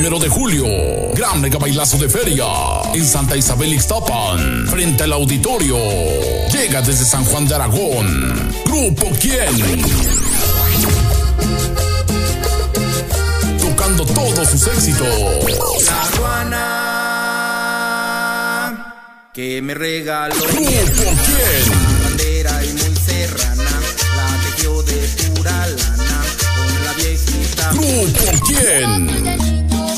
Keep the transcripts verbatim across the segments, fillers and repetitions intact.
primero de julio, gran mega bailazo de feria en Santa Isabel Ixtapan, frente al auditorio. Llega desde San Juan de Aragón, Grupo Quién, tocando todos sus éxitos. La ruana que me regaló Grupo Quién, bandera y muy serrana, la tejió de pura lana con la viejita. Grupo Quién.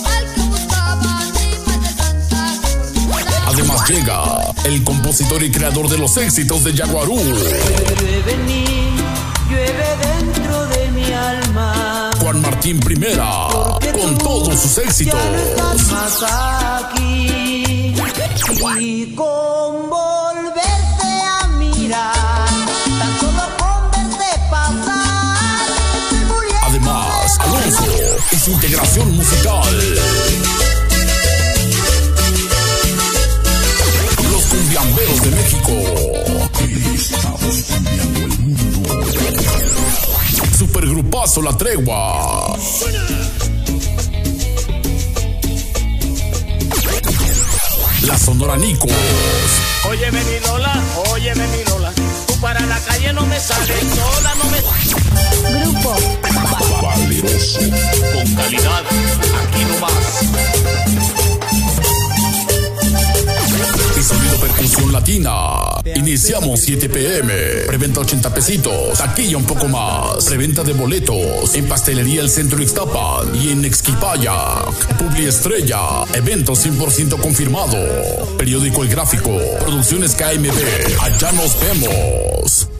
Además llega el compositor y creador de los éxitos de Yaguarú, Llueve en mí, llueve dentro de mi alma. Juan Martín Primera, con todos sus éxitos. Ya no estás más aquí. Y con volverte a mirar, tan solo con verte pasar, estoy muriendo. Además, Alonso y su integración musical. Los cumbiamberos de México. Estamos cambiando el mundo. Supergrupazo La Tregua. La Sonora Nicos. Óyeme mi Lola, óyeme mi Lola, tú para la calle no me sales sola, no me... Grupo Valeroso. Con calidad, aquí nomás. Y sonido percusión latina. Iniciamos siete pe eme. Preventa ochenta pesitos. Taquilla un poco más. Preventa de boletos en Pastelería El Centro Ixtapan y en Exquipayac. Publi Estrella. Evento cien por ciento confirmado. Periódico El Gráfico. Producciones K M B. Allá nos vemos.